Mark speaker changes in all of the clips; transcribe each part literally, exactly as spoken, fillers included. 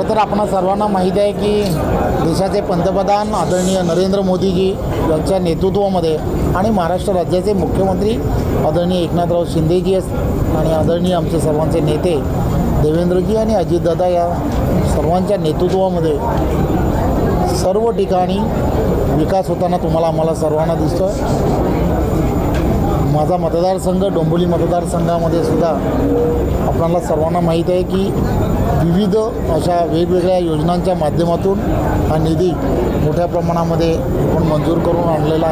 Speaker 1: खरं तर आपणा सर्वांना माहीत आहे की देशाचे पंतप्रधान आदरणीय नरेंद्र मोदीजी यांच्या नेतृत्वामध्ये आणि महाराष्ट्र राज्याचे मुख्यमंत्री आदरणीय एकनाथराव शिंदेजी आणि आदरणीय आमचे सर्वांचे नेते देवेंद्रजी आणि अजितदादा या सर्वांच्या नेतृत्वामध्ये सर्व ठिकाणी विकास होताना तुम्हाला आम्हाला सर्वांना दिसतो आहे। माझा मतदारसंघ डोंबिवली मतदारसंघामध्ये सुद्धा आपल्याला सर्वांना माहीत आहे की विविध अशा वेगवेगळ्या योजनांच्या माध्यमातून हा निधी मोठ्या प्रमाणामध्ये आपण मंजूर करून आणलेला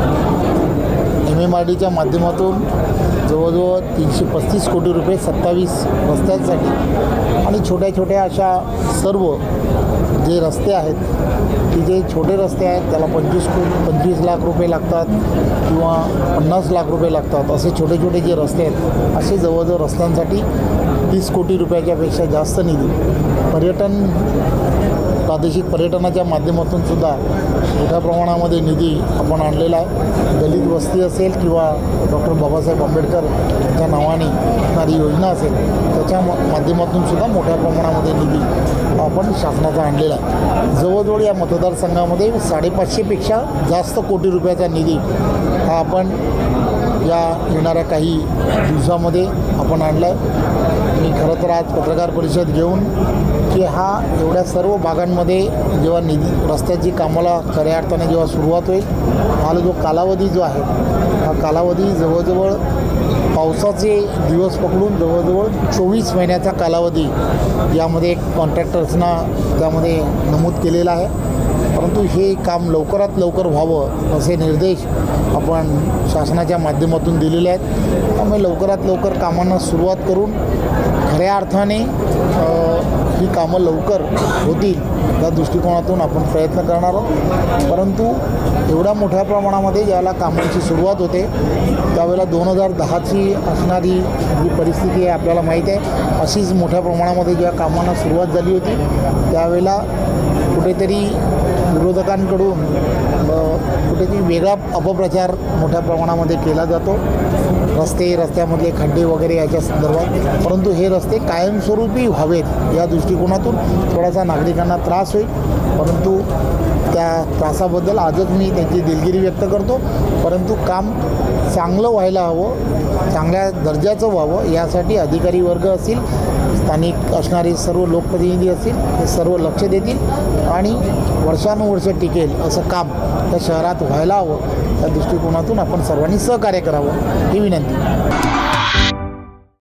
Speaker 1: आहे। एम एम आर डीच्या माध्यमातून जवळजवळ तीनशे पस्तीस कोटी रुपये सत्तावीस रस्त्यांसाठी आणि छोट्या छोट्या अशा सर्व जे रस्ते आहेत की जे छोटे रस्ते आहेत त्याला पंचवीस कोटी पंचवीस लाख रुपये लागतात किंवा पन्नास लाख रुपये लागतात। असे छोटे छोटे जे रस्ते आहेत असे जवळजवळ रस्त्यांसाठी तीस कोटी रुपयाच्यापेक्षा जास्त निधी पर्यटन प्रादेशिक पर्यटनाच्या माध्यमातून सुद्धा मोठ्या प्रमाणामध्ये निधी आपण आणलेला आहे। दलित वस्ती असेल किंवा डॉक्टर बाबासाहेब आंबेडकर यांच्या नावाने असणारी योजना असेल त्याच्या माध्यमातून सुद्धा मोठ्या प्रमाणामध्ये निधी आपण शासनाचा आणलेला आहे। जवळजवळ या मतदारसंघामध्ये साडेपाचशेपेक्षा जास्त कोटी रुपयाचा निधी हा आपण या येणाऱ्या काही दिवसामध्ये आपण आणला आहे। मी खरं तर आज पत्रकार परिषद घेऊन की हा एवढ्या सर्व भागांमध्ये जेव्हा निधी रस्त्याची कामाला खऱ्या अर्थाने जेव्हा सुरुवात होईल हा जो कालावधी जो आहे हा कालावधी जवळजवळ पावसाचे दिवस पकडून जवळजवळ चोवीस महिन्याचा कालावधी यामध्ये कॉन्ट्रॅक्टर्सना त्यामध्ये नमूद केलेला आहे। परंतु हे काम लवकरात लवकर व्हावं असे निर्देश आपण शासनाच्या माध्यमातून दिलेले आहेत। त्यामुळे लवकरात लवकर कामांना सुरुवात करून खऱ्या अर्थाने ही कामं लवकर होतील या दृष्टिकोनातून आपण प्रयत्न करणार आहोत। परंतु एवढ्या मोठ्या प्रमाणामध्ये ज्यावेळेला कामांची सुरुवात होते त्यावेळेला दोन हजार दहाची असणारी जी परिस्थिती आहे आपल्याला माहीत आहे। अशीच मोठ्या प्रमाणामध्ये जेव्हा कामांना सुरुवात झाली होती त्यावेळेला कुठेतरी विरोधकांकडून कुठेतरी वेगळा अपप्रचार मोठ्या प्रमाणामध्ये केला जातो रस्ते रस्त्यामधले खड्डे वगैरे याच्या संदर्भात। परंतु हे रस्ते कायमस्वरूपी व्हावेत या दृष्टिकोनातून थोडासा नागरिकांना त्रास होईल, परंतु त्या त्रासाबद्दल आजच मी त्यांची दिलगिरी व्यक्त करतो। परंतु काम चांगलं व्हायला हवं, चांगल्या दर्जाचं व्हावं यासाठी अधिकारी वर्ग असतील, स्थानिक असणारे सर्व लोकप्रतिनिधी असतील हे सर्व लक्ष देतील आणि वर्षानुवर्ष टिकेल असं काम त्या शहरात व्हायला हवं या दृष्टिकोनातून आपण सर्वांनी सहकार्य करावं ही विनंती।